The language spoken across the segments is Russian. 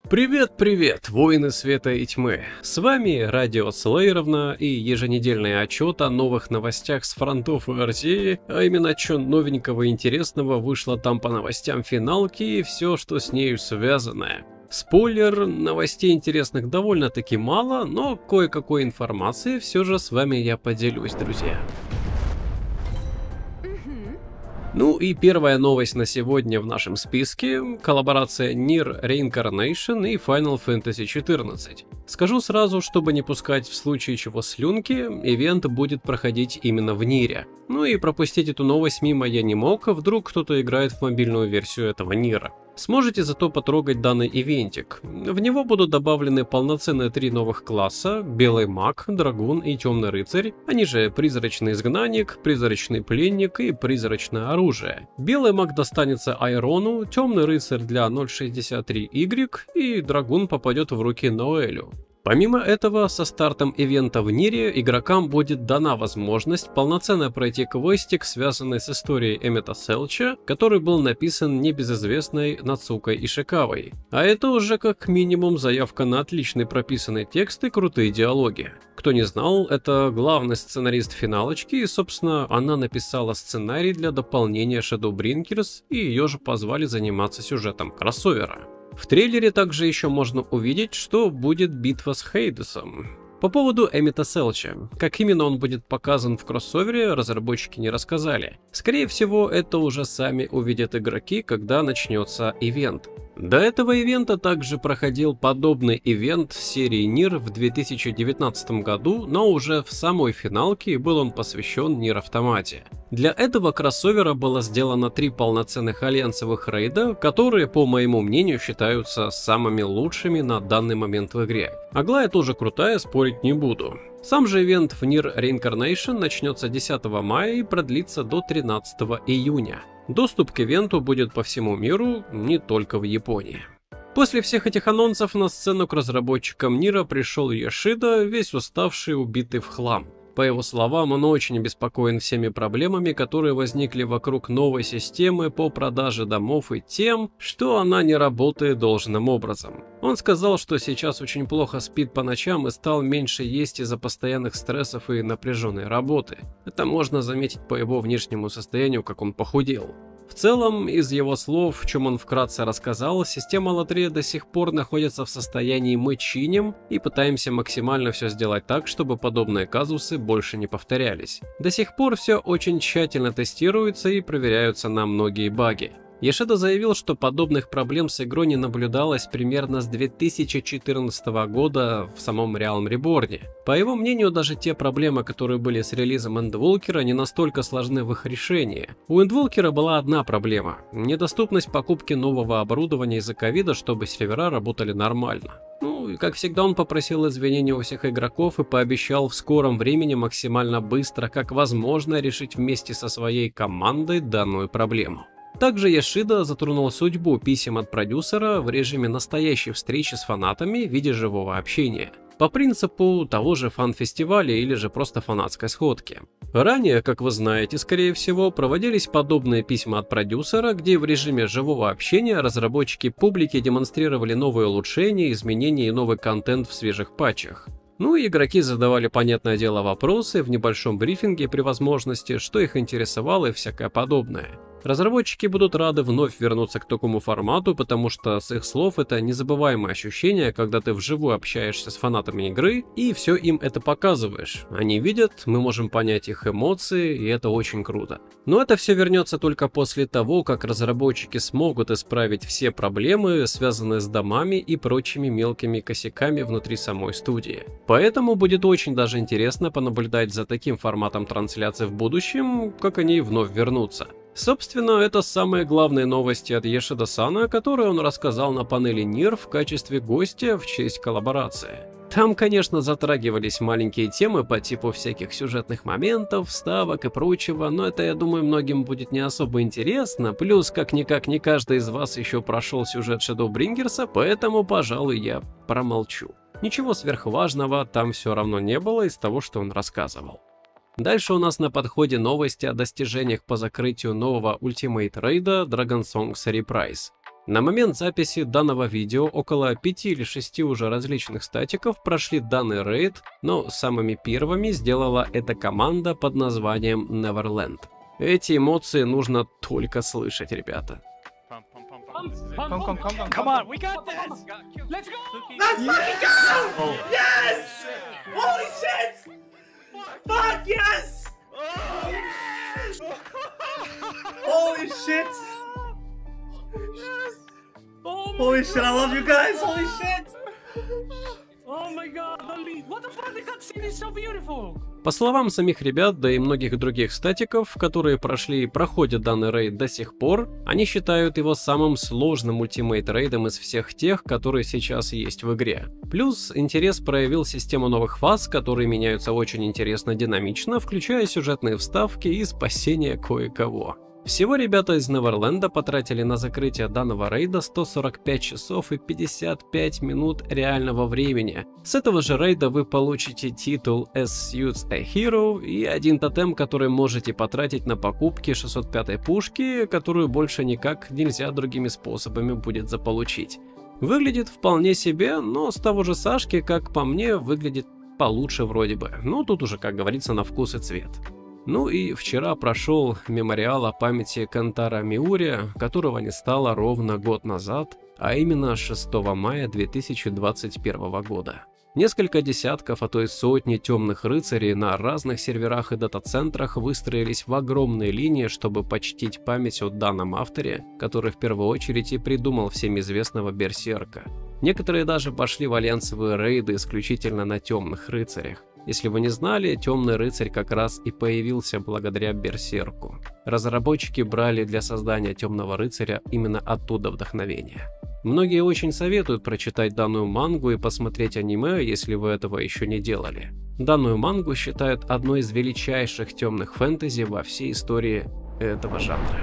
Привет, воины света и тьмы! С вами Радио Слейровна и еженедельный отчет о новых новостях с фронтов России, а именно что новенького и интересного вышло там по новостям финалки и все, что с нею связанное. Спойлер, новостей интересных довольно-таки мало, но кое-какой информации все же с вами я поделюсь, друзья. Ну и первая новость на сегодня в нашем списке – коллаборация NieR Reincarnation и Final Fantasy XIV. Скажу сразу, чтобы не пускать в случае чего слюнки, ивент будет проходить именно в NieR. Ну и пропустить эту новость мимо я не мог, вдруг кто-то играет в мобильную версию этого NieR. Сможете зато потрогать данный ивентик. В него будут добавлены полноценные 3 новых класса: Белый Маг, Драгун и Темный Рыцарь, они же Призрачный Изгнанник, Призрачный Пленник и Призрачное Оружие. Белый Маг достанется Айрону, Темный Рыцарь для 0.63Y и Драгун попадет в руки Ноэлю. Помимо этого, со стартом ивента в NieR игрокам будет дана возможность полноценно пройти квестик, связанный с историей Эммета Селча, который был написан небезызвестной Нацукой Ишикавой. А это уже как минимум заявка на отличный прописанный текст и крутые диалоги. Кто не знал, это главный сценарист финалочки, и собственно она написала сценарий для дополнения Shadowbringers, и ее же позвали заниматься сюжетом кроссовера. В трейлере также еще можно увидеть, что будет битва с Хейдесом. По поводу Эммета Селча, как именно он будет показан в кроссовере, разработчики не рассказали. Скорее всего, это уже сами увидят игроки, когда начнется ивент. До этого ивента также проходил подобный ивент серии NieR в 2019 году, но уже в самой финалке был он посвящен NieR Автомате. Для этого кроссовера было сделано 3 полноценных альянсовых рейда, которые, по моему мнению, считаются самыми лучшими на данный момент в игре. Аглая тоже крутая, спорить не буду. Сам же ивент в NieR Reincarnation начнется 10 мая и продлится до 13 июня. Доступ к ивенту будет по всему миру, не только в Японии. После всех этих анонсов на сцену к разработчикам NieR пришел Йошида, весь уставший и убитый в хлам. По его словам, он очень обеспокоен всеми проблемами, которые возникли вокруг новой системы по продаже домов и тем, что она не работает должным образом. Он сказал, что сейчас очень плохо спит по ночам и стал меньше есть из-за постоянных стрессов и напряженной работы. Это можно заметить по его внешнему состоянию, как он похудел. В целом, из его слов, в чем он вкратце рассказал, система лотереи до сих пор находится в состоянии «мы чиним» и пытаемся максимально все сделать так, чтобы подобные казусы больше не повторялись. До сих пор все очень тщательно тестируется и проверяются на многие баги. Йошида заявил, что подобных проблем с игрой не наблюдалось примерно с 2014 года в самом Realm Reborn. По его мнению, даже те проблемы, которые были с релизом Endwalker, не настолько сложны в их решении. У Endwalker была одна проблема – недоступность покупки нового оборудования из-за ковида, чтобы сервера работали нормально. Ну и как всегда он попросил извинений у всех игроков и пообещал в скором времени максимально быстро, как возможно, решить вместе со своей командой данную проблему. Также Йошида затронул судьбу писем от продюсера в режиме настоящей встречи с фанатами в виде живого общения. По принципу того же фан-фестиваля или же просто фанатской сходки. Ранее, как вы знаете, скорее всего, проводились подобные письма от продюсера, где в режиме живого общения разработчики публике демонстрировали новые улучшения, изменения и новый контент в свежих патчах. Ну и игроки задавали, понятное дело, вопросы в небольшом брифинге при возможности, что их интересовало и всякое подобное. Разработчики будут рады вновь вернуться к такому формату, потому что, с их слов, это незабываемое ощущение, когда ты вживую общаешься с фанатами игры и все им это показываешь. Они видят, мы можем понять их эмоции, и это очень круто. Но это все вернется только после того, как разработчики смогут исправить все проблемы, связанные с домами и прочими мелкими косяками внутри самой студии. Поэтому будет очень даже интересно понаблюдать за таким форматом трансляции в будущем, как они вновь вернутся. Собственно, это самые главные новости от Йошида-сана, которые он рассказал на панели NieR в качестве гостя в честь коллаборации. Там, конечно, затрагивались маленькие темы по типу всяких сюжетных моментов, вставок и прочего, но это, я думаю, многим будет не особо интересно, плюс как-никак не каждый из вас еще прошел сюжет Shadowbringers, поэтому, пожалуй, я промолчу. Ничего сверхважного там все равно не было из того, что он рассказывал. Дальше у нас на подходе новости о достижениях по закрытию нового Ultimate рейда Dragonsong Reprise. На момент записи данного видео около 5 или 6 уже различных статиков прошли данный рейд, но самыми первыми сделала эта команда под названием Neverland. Эти эмоции нужно только слышать, ребята. Come on, we got this! Let's go! Let's fucking go! Yes! Holy shit! Fuck yes! Holy shit! Holy shit, I love you guys! Holy shit! Oh my god, what the fuck, the cutscene is so beautiful! По словам самих ребят, да и многих других статиков, которые прошли и проходят данный рейд до сих пор, они считают его самым сложным ультимейт-рейдом из всех тех, которые сейчас есть в игре. Плюс интерес проявил систему новых фаз, которые меняются очень интересно динамично, включая сюжетные вставки и спасение кое-кого. Всего ребята из Неверленда потратили на закрытие данного рейда 145 часов и 55 минут реального времени. С этого же рейда вы получите титул As Suits a Hero и один тотем, который можете потратить на покупки 605 пушки, которую больше никак нельзя другими способами будет заполучить. Выглядит вполне себе, но с того же Сашки, как по мне, выглядит получше вроде бы. Ну тут уже, как говорится, на вкус и цвет. Ну и вчера прошел мемориал о памяти Кентара Миури, которого не стало ровно год назад, а именно 6 мая 2021 года. Несколько десятков, а то и сотни темных рыцарей на разных серверах и дата-центрах выстроились в огромные линии, чтобы почтить память о данном авторе, который в первую очередь и придумал всем известного Берсерка. Некоторые даже пошли в альянсовые рейды исключительно на темных рыцарях. Если вы не знали, Темный рыцарь как раз и появился благодаря Берсерку. Разработчики брали для создания Темного рыцаря именно оттуда вдохновение. Многие очень советуют прочитать данную мангу и посмотреть аниме, если вы этого еще не делали. Данную мангу считают одной из величайших темных фэнтези во всей истории этого жанра.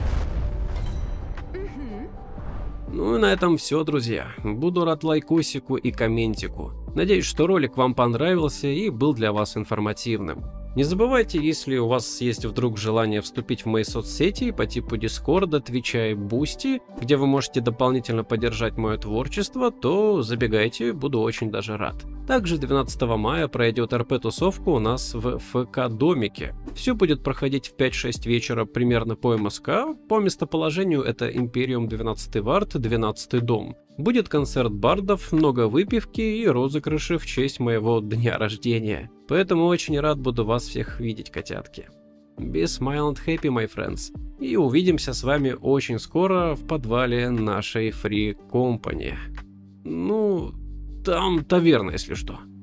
Ну и на этом все, друзья. Буду рад лайкосику и комментику. Надеюсь, что ролик вам понравился и был для вас информативным. Не забывайте, если у вас есть вдруг желание вступить в мои соцсети по типу Дискорда, Твича и Бусти, где вы можете дополнительно поддержать мое творчество, то забегайте, буду очень даже рад. Также 12 мая пройдет РП-тусовка у нас в ФК-домике. Все будет проходить в 5-6 вечера примерно по МСК. По местоположению это Империум 12 Вард, 12 дом. Будет концерт бардов, много выпивки и розыгрыши в честь моего дня рождения. Поэтому очень рад буду вас всех видеть, котятки. Be smile and happy, my friends. И увидимся с вами очень скоро в подвале нашей Free Company. Ну, там таверна, если что.